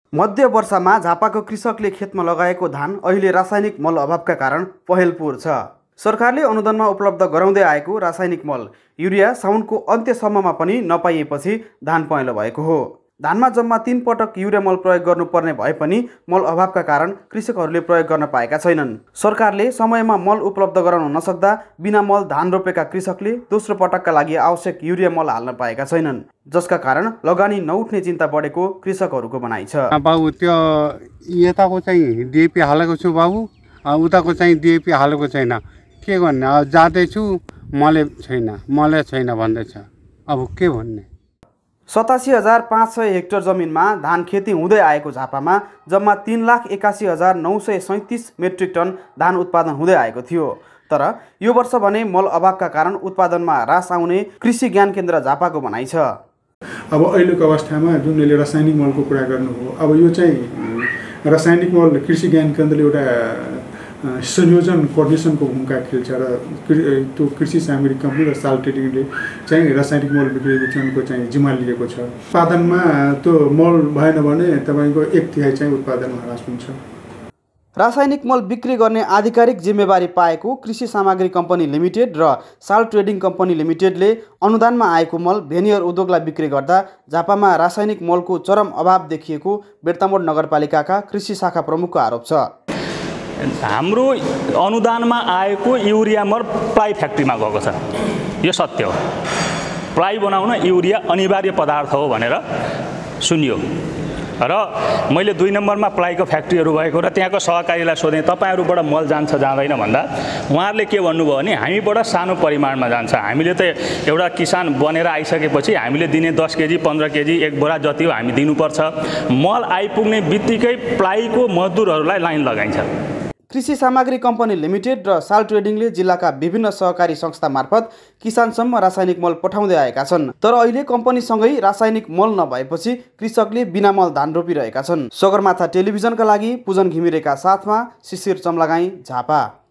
मध्य वर्षामा झापाको कृषकले खेतमा लगाएको धान अहिले रासायनिक मल अभावका कारण पहेलपुर छ। सरकारले अनुदानमा उपलब्ध गराउँदै आएको रासायनिक मल युरिया साउनको अन्त्यसम्ममा पनि नपाइएपछि धान पहेँलो भएको हो। धानमा जम्मा 3 पटक युरिया मल प्रयोग गर्नुपर्ने भए पनि मल अभावका कारण कृषकहरूले प्रयोग गर्न पाएका छैनन्। सरकारले समयमा मल उपलब्ध गराउन नसक्दा बिना मल धान रोपेका कृषकले दोस्रो पटकका लागि आवश्यक युरिया मल हाल्न पाएका छैनन्, जसका कारण लगानी नउठ्ने चिन्ता बढेको कृषकहरूको भनाइ छ। बाबु त्यो यताको चाहिँ डिएपी हालेको छु बाबु, उताको चाहिँ डिएपी हालेको छैन, के गर्ने? अब जाँदैछु मले छैन भन्दैछ, अब के भन्ने? 87,500 हेक्टर जमिनमा धान खेती हुँदै आएको झापामा जम्मा 3,81,937 मेट्रिक टन धान उत्पादन हुँदै आएको थियो। तर यो वर्ष भने मल अभावका कारण उत्पादनमा ह्रास आउने कृषि ज्ञान केन्द्र झापाको भनाइ छ। अब अहिलेको अवस्थामा जुन अहिले रासायनिक मलको कुरा गर्नुभयो, अब यो चाहिँ रासायनिक मल कृषि ज्ञान केन्द्रले एउटा संयोजन कोअर्डिनेसनको भूमिका खेल्छ र त्यो कृषि सामग्री कम्पनी र साल ट्रेडिङले चाहिँ रासायनिक मल बिक्री वितरणको चाहिँ जिम्मा लिएको छ। उत्पादनमा त्यो मल भएन भने तपाईँको 1/3 चाहिँ उत्पादनमा ह्रास हुन्छ। रासायनिक मल बिक्री गर्ने आधिकारिक जिम्मेवारी पाएको कृषि सामग्री कम्पनी लिमिटेड र साल ट्रेडिङ कम्पनी लिमिटेडले अनुदानमा आएको मल भेनियर उद्योगलाई बिक्री गर्दा झापामा रासायनिक मलको चरम अभाव देखिएको बेर्तामोड नगरपालिकाका कृषि शाखा प्रमुखको आरोप छ। हाम्रो अनुदानमा आएको युरिया मल प्लाई फ्याक्ट्रीमा गएको छ, यो सत्य हो। प्लाई बनाउन युरिया अनिवार्य पदार्थ हो भनेर सुनियो र मैले 2 नम्बरमा प्लाईको फ्याक्ट्रीहरू भएको र त्यहाँको सहकारीलाई सोधेँ, तपाईँहरूबाट मल जान्छ जाँदैन भन्दा उहाँहरूले के भन्नुभयो भने हामीबाट सानो परिमाणमा जान्छ, हामीले त एउटा किसान बनेर आइसकेपछि हामीले दिने 10 केजी 15 केजी 1 बोरा जति हो हामी दिनुपर्छ। मल आइपुग्ने बित्तिकै प्लाईको मजदुरहरूलाई लाइन लगाइन्छ। कृषि सामग्री कम्पनी लिमिटेड र साल ट्रेडिङले जिल्लाका विभिन्न सहकारी संस्था मार्फत किसानसम्म रासायनिक मल पठाउँदै आएका छन्। तर अहिले कम्पनीसँगै रासायनिक मल नभएपछि कृषकले बिना मल धान रोपिरहेका छन्। सगरमाथा टेलिभिजनका लागि पुजन घिमिरेका साथमा शिशिर चम्लागाई, झापा।